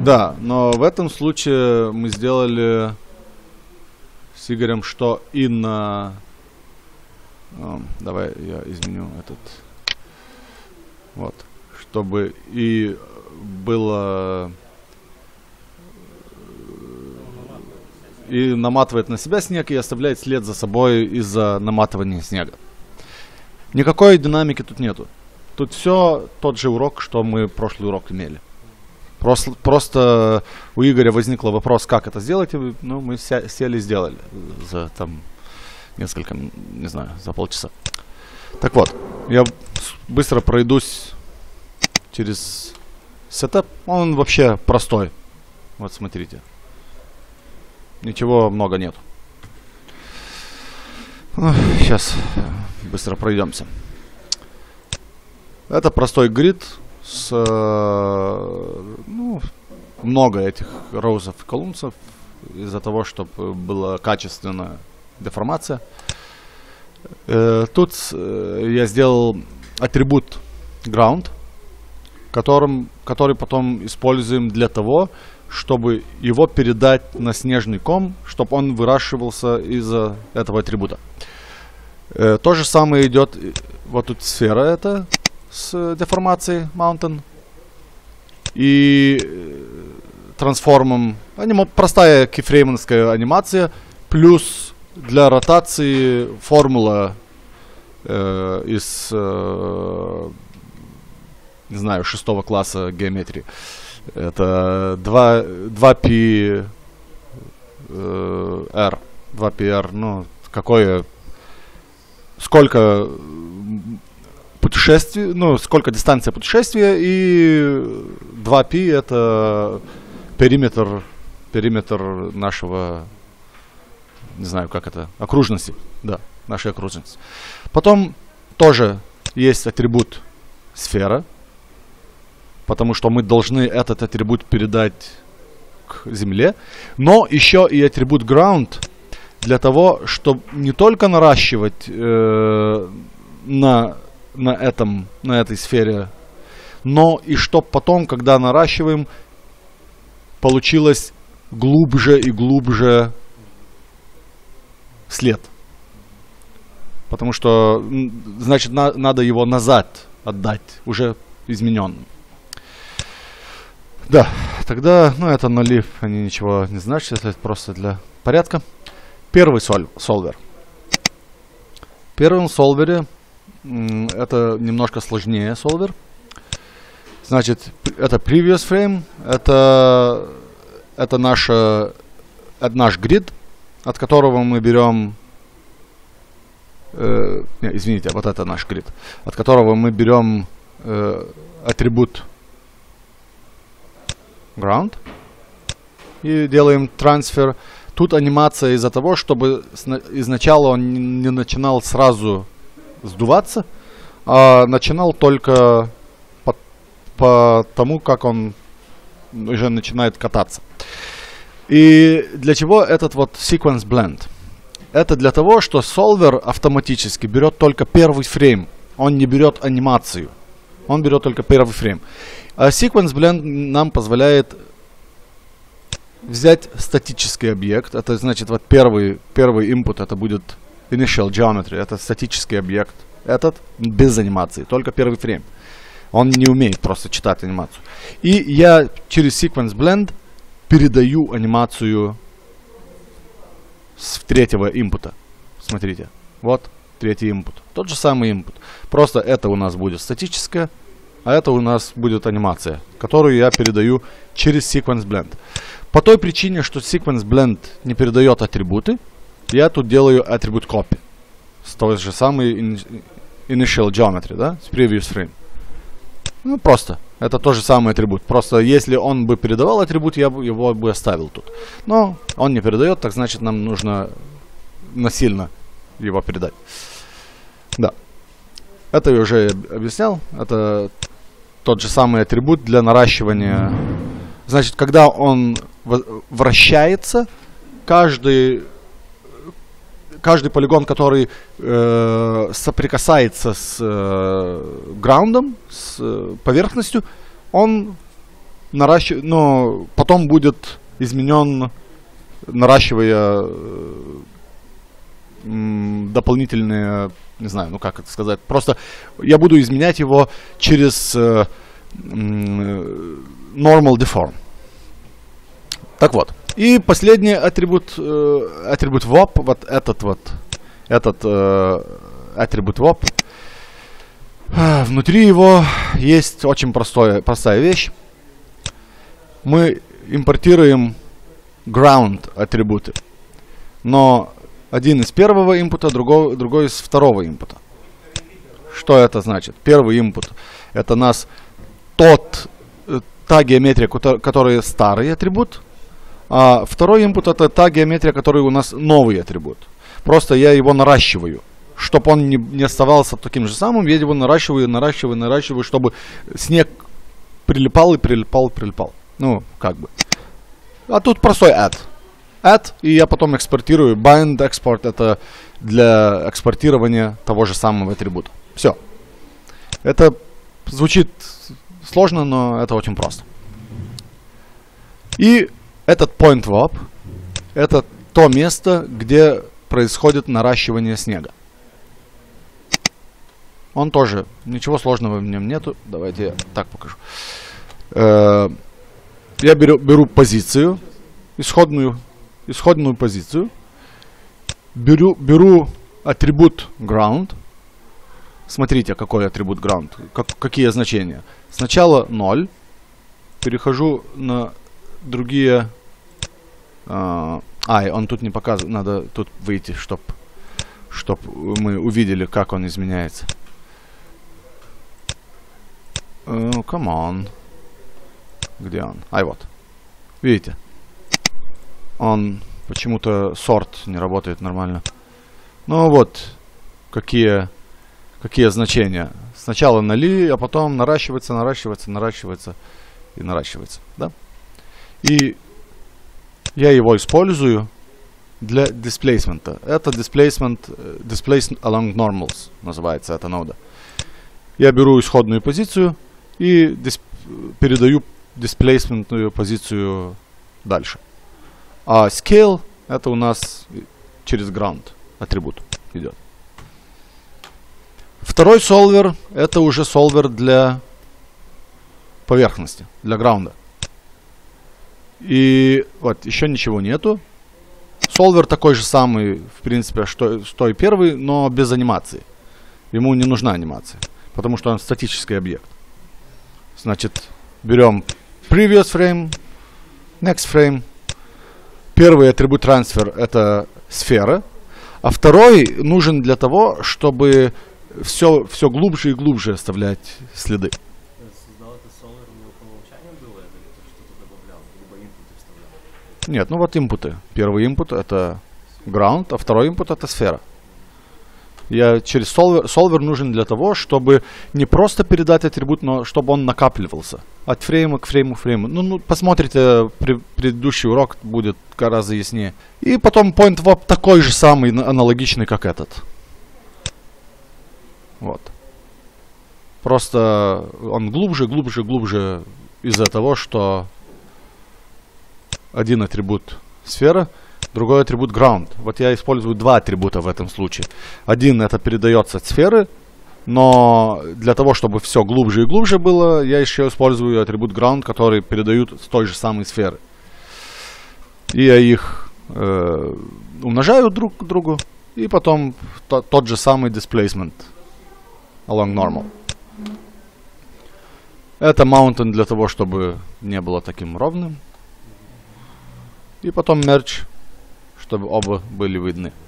Да, но в этом случае мы сделали с Игорем, что и на... давай я изменю этот. Вот. Чтобы и было... И наматывает на себя снег, и оставляет след за собой из-за наматывания снега. Никакой динамики тут нету. Тут все тот же урок, что мы прошлый урок имели. Просто у Игоря возникл вопрос, как это сделать, и ну, мы сели и сделали за там несколько, не знаю, за полчаса. Так вот, я быстро пройдусь через сетап. Он вообще простой. Вот смотрите. Ничего много нет. Сейчас быстро пройдемся. Это простой грид с ну, много этих роузов и колумнсов из-за того, чтобы была качественная деформация. Тут я сделал атрибут ground, который потом используем для того, чтобы его передать на снежный ком, чтобы он выращивался из-за этого атрибута. То же самое идет, вот тут сфера это с деформацией mountain и трансформом. Простая кейфреймовская анимация, плюс для ротации формула из, не знаю, 6 класса геометрии. Это 2πr. 2πr, ну, какое... Сколько путешествий, ну, сколько дистанция путешествия, и 2π это периметр нашего, не знаю, как это, окружности. Да, нашей окружности. Потом тоже есть атрибут сфера, потому что мы должны этот атрибут передать к Земле, но еще и атрибут ground для того, чтобы не только наращивать на этой сфере, но и чтобы потом, когда наращиваем, получилось глубже и глубже след. Потому что, значит, надо его назад отдать, уже измененным. Да, тогда, ну, это нули, они ничего не значат, это просто для порядка. Первый солвер. В первом солвере это немножко сложнее солвер. Значит, это previous frame, это наш грид, от которого мы берем, извините, вот это наш грид, от которого мы берем атрибут ground и делаем трансфер. Тут анимация из-за того, чтобы изначально он не начинал сразу сдуваться, а начинал только по тому, как он уже начинает кататься. И для чего этот вот sequence blend? Это для того, что solver автоматически берет только первый фрейм. Он не берет анимацию. Он берет только первый фрейм. А sequence blend нам позволяет взять статический объект. Это значит, вот первый input это будет initial geometry. Это статический объект. Этот без анимации. Только первый фрейм. Он не умеет просто читать анимацию. И я через sequence blend передаю анимацию с третьего инпута. Смотрите. Вот третий input. Тот же самый input. Просто это у нас будет статическое, а это у нас будет анимация, которую я передаю через sequence blend. По той причине, что sequence blend не передает атрибуты, я тут делаю атрибут copy. С той же самой initial geometry, да, с previous frame. Ну, просто. Это тот же самый атрибут. Просто если он бы передавал атрибут, я бы его бы оставил тут. Но он не передает, так значит нам нужно насильно его передать. Да. Это я уже объяснял. Это тот же самый атрибут для наращивания. Значит, когда он вращается, каждый полигон, который соприкасается с граундом, с поверхностью, он но потом будет изменен, наращивая дополнительные, не знаю, ну как это сказать, просто я буду изменять его через normal deform. Так вот. И последний атрибут WOP, вот этот атрибут WOP. Внутри его есть очень простая вещь. Мы импортируем ground атрибуты, но один из первого импута, другой из второго импута. Что это значит? Первый импут — это у нас та геометрия, которая старый атрибут, а второй импут — это та геометрия, которая у нас новый атрибут. Просто я его наращиваю. Чтобы он не оставался таким же самым, я его наращиваю, чтобы снег прилипал. Ну, как бы. А тут простой add, и я потом экспортирую. Bind export — это для экспортирования того же самого атрибута. Все. Это звучит сложно, но это очень просто. И этот point WOP — это то место, где происходит наращивание снега. Он тоже, ничего сложного в нем нету. Давайте я так покажу. Я беру позицию, исходную позицию, беру атрибут ground. Смотрите, какой атрибут ground, какие значения. Сначала 0, перехожу на другие... он тут не показывает, надо тут выйти, чтоб мы увидели, как он изменяется. Come on. Где он? Вот. Видите? Он почему-то сорт не работает нормально. Ну вот, какие значения. Сначала 0, а потом наращивается и наращивается. Да? И я его использую для displacement. Это displacement along normals называется эта нода. Я беру исходную позицию и передаю дисплейсментную позицию дальше. А scale — это у нас через ground атрибут идет. Второй солвер — это уже солвер для поверхности, для граунда. И вот еще ничего нету. Солвер такой же самый, в принципе, что и первый, но без анимации. Ему не нужна анимация, потому что он статический объект. Значит, берем previous frame, next frame. Первый атрибут transfer — это сфера, а второй нужен для того, чтобы все глубже и глубже оставлять следы. Создал это солвер, у него по умолчанию было это, или ты что-то добавлял, либо инпуты вставлял? Нет, ну вот инпуты. Первый инпут — это ground, а второй инпут — это сфера. Через солвер нужен для того, чтобы не просто передать атрибут, но чтобы он накапливался от фрейма к фрейму. Ну, посмотрите предыдущий урок, будет гораздо яснее. И потом point WOP такой же самый, аналогичный, как этот. Вот. Просто он глубже из-за того, что один атрибут сфера, другой атрибут ground. Вот я использую два атрибута в этом случае. Один — это передается от сферы, но для того, чтобы все глубже и глубже было, я еще использую атрибут ground, который передают с той же самой сферы. И я их умножаю друг к другу, и потом тот же самый displacement along normal. Это mountain для того, чтобы не было таким ровным. И потом merge, чтобы оба были видны.